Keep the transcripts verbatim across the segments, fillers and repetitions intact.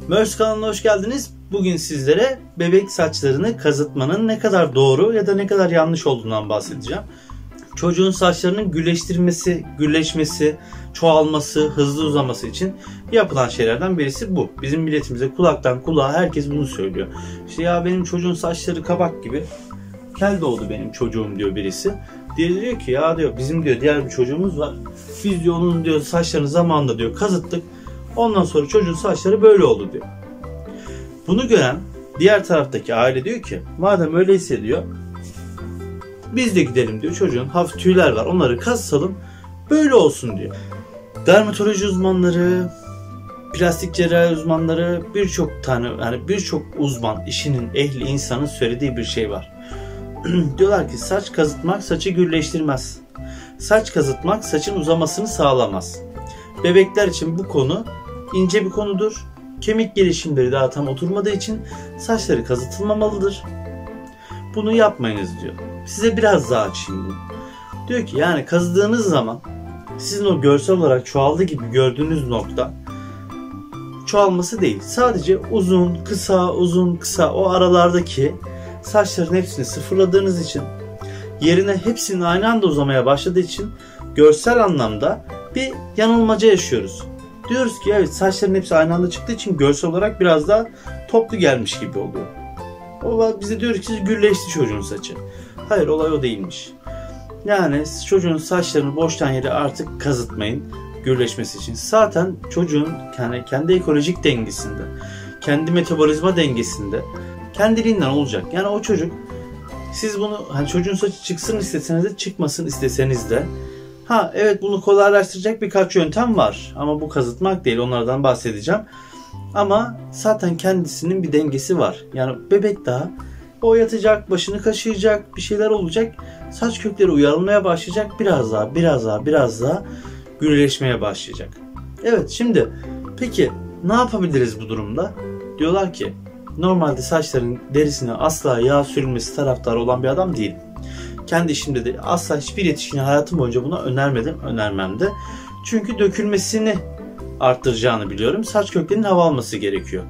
Mörs kanalına hoş geldiniz. Bugün sizlere bebek saçlarını kazıtmanın ne kadar doğru ya da ne kadar yanlış olduğundan bahsedeceğim. Çocuğun saçlarının gülleştirilmesi, gülleşmesi, çoğalması, hızlı uzaması için yapılan şeylerden birisi bu. Bizim milletimize kulaktan kulağa herkes bunu söylüyor. İşte ya benim çocuğun saçları kabak gibi, kel doğdu benim çocuğum diyor birisi. Diğeri diyor ki ya diyor bizim diyor diğer bir çocuğumuz var. Biz diyor onun diyor saçlarını zamanında diyor kazıttık. Ondan sonra çocuğun saçları böyle oldu diyor. Bunu gören diğer taraftaki aile diyor ki madem öyleyse diyor biz de gidelim diyor, çocuğun hafif tüyler var onları kazıtalım böyle olsun diyor. Dermatoloji uzmanları, plastik cerrahi uzmanları, birçok tane yani birçok uzman, işinin ehli insanın söylediği bir şey var. Diyorlar ki saç kazıtmak saçı gürleştirmez. Saç kazıtmak saçın uzamasını sağlamaz. Bebekler için bu konu ince bir konudur. Kemik gelişimleri daha tam oturmadığı için saçları kazıtılmamalıdır. Bunu yapmayınız diyor. Size biraz daha açayım bunu. Diyor ki yani kazıdığınız zaman sizin o görsel olarak çoğaldı gibi gördüğünüz nokta çoğalması değil. Sadece uzun, kısa, uzun, kısa o aralardaki saçların hepsini sıfırladığınız için, yerine hepsinin aynı anda uzamaya başladığı için görsel anlamda bir yanılmaca yaşıyoruz. Diyoruz ki evet saçların hepsi aynı anda çıktığı için görsel olarak biraz daha toplu gelmiş gibi oluyor. O bize diyor ki gürleşti çocuğun saçı. Hayır, olay o değilmiş. Yani çocuğun saçlarını boştan yere artık kazıtmayın gürleşmesi için. Zaten çocuğun yani kendi ekolojik dengesinde, kendi metabolizma dengesinde kendiliğinden olacak. Yani o çocuk, siz bunu hani çocuğun saçı çıksın isteseniz de çıkmasın isteseniz de, ha evet bunu kolaylaştıracak birkaç yöntem var ama bu kazıtmak değil, onlardan bahsedeceğim. Ama zaten kendisinin bir dengesi var. Yani bebek daha o yatacak, başını kaşıyacak, bir şeyler olacak. Saç kökleri uyarılmaya başlayacak. Biraz daha, biraz daha, biraz daha gürleşmeye başlayacak. Evet, şimdi peki ne yapabiliriz bu durumda? Diyorlar ki normalde saçların derisine asla yağ sürülmesi taraftarı olan bir adam değilim. Kendi işimde de asla hiçbir yetişkine hayatım boyunca buna önermedim, önermem de. Çünkü dökülmesini arttıracağını biliyorum. Saç köklerinin hava alması gerekiyor.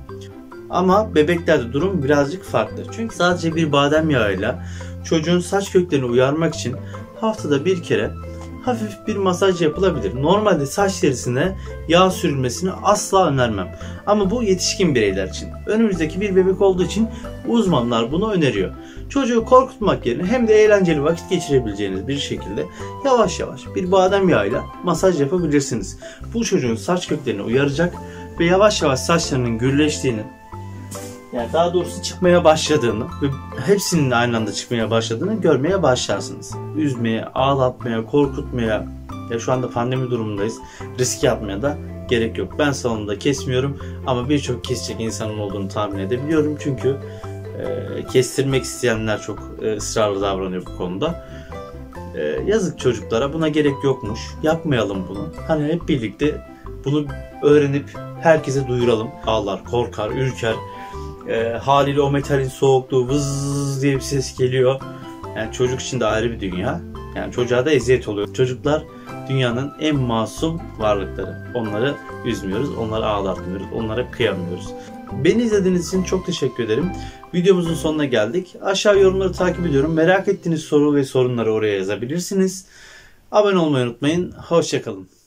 Ama bebeklerde durum birazcık farklı. Çünkü sadece bir badem yağıyla çocuğun saç köklerini uyarmak için haftada bir kere hafif bir masaj yapılabilir. Normalde saç derisine yağ sürülmesini asla önermem. Ama bu yetişkin bireyler için. Önümüzdeki bir bebek olduğu için uzmanlar bunu öneriyor. Çocuğu korkutmak yerine hem de eğlenceli vakit geçirebileceğiniz bir şekilde yavaş yavaş bir badem yağıyla masaj yapabilirsiniz. Bu çocuğun saç köklerini uyaracak ve yavaş yavaş saçlarının gürleştiğini, yani daha doğrusu çıkmaya başladığını ve hepsinin aynı anda çıkmaya başladığını görmeye başlarsınız. Üzmeye, ağlatmaya, korkutmaya, ya şu anda pandemi durumundayız, riske yapmaya da gerek yok. Ben salonda kesmiyorum ama birçok kesecek insanın olduğunu tahmin edebiliyorum. Çünkü e, kestirmek isteyenler çok e, ısrarlı davranıyor bu konuda. E, yazık çocuklara, buna gerek yokmuş. Yapmayalım bunu. Hani hep birlikte bunu öğrenip herkese duyuralım. Ağlar, korkar, ürker. E, haliyle o metalin soğukluğu vız diye bir ses geliyor. Yani çocuk için de ayrı bir dünya. Yani çocuğa da eziyet oluyor. Çocuklar dünyanın en masum varlıkları. Onları üzmüyoruz, onları ağlatmıyoruz, onlara kıyamıyoruz. Beni izlediğiniz için çok teşekkür ederim. Videomuzun sonuna geldik. Aşağı yorumları takip ediyorum. Merak ettiğiniz soru ve sorunları oraya yazabilirsiniz. Abone olmayı unutmayın. Hoşça kalın.